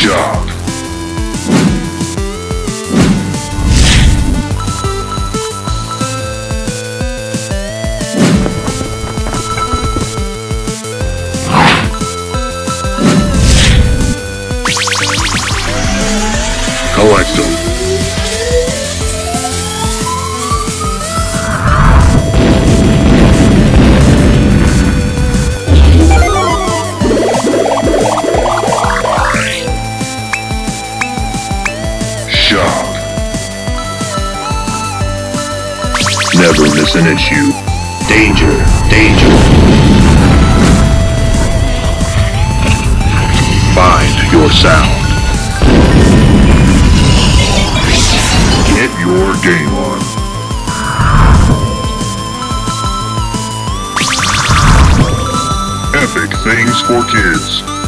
Shop. Collectibles. Shop. Never miss an issue. Danger, danger. Find your sound. Get your game on. Epic things for kids.